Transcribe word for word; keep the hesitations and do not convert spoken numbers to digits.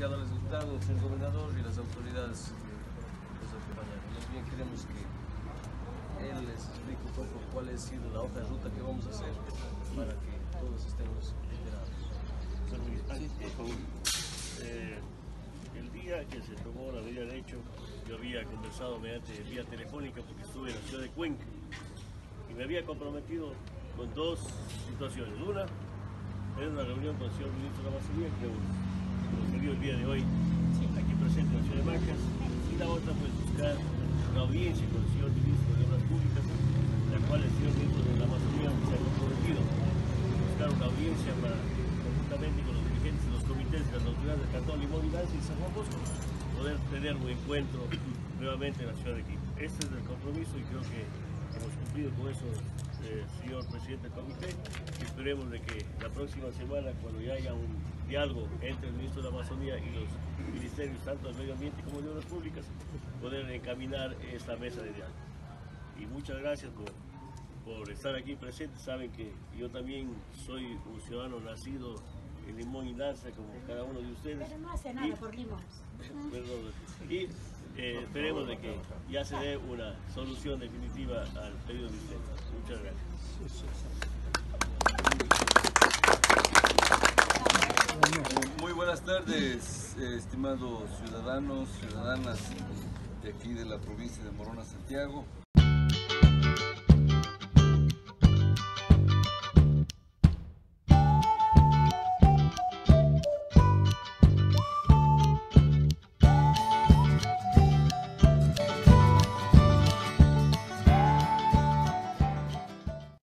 deseado resultado, el señor gobernador y las autoridades que nos acompañaron. Más bien queremos que él les explique un poco cuál ha sido la hoja de ruta que vamos a hacer para que todos estemos enterados. Eh, el día que se tomó la medida de hecho, yo había conversado mediante vía telefónica porque estuve en la ciudad de Cuenca y me había comprometido con dos situaciones. Una, era una reunión con el señor ministro de la Amazonía, que nos dio el día de hoy aquí presente en la ciudad de Macas, y la otra, pues, buscar una audiencia con el señor ministro de Obras Públicas, la cual el señor ministro de la Amazonía se ha comprometido buscar una audiencia para, conjuntamente con los dirigentes de los comités de las autoridades del Cantón Limón y Lanza y San Juan Bosco, poder tener un encuentro nuevamente en la ciudad de Quito. Este es el compromiso y creo que hemos cumplido con eso, eh, señor presidente del comité. Esperemos de que la próxima semana, cuando ya haya un diálogo entre el ministro de la Amazonía y los ministerios, tanto del medio ambiente como de obras públicas, poder encaminar esta mesa de diálogo. Y muchas gracias por, por estar aquí presentes. Saben que yo también soy un ciudadano nacido en Limón y Lanza, como cada uno de ustedes. Pero no hace nada y, por Limón. Perdón, y eh, esperemos de que ya se dé una solución definitiva al pedido de ustedes. Muchas gracias. Muy buenas tardes, eh, estimados ciudadanos, ciudadanas de aquí de la provincia de Morona, Santiago.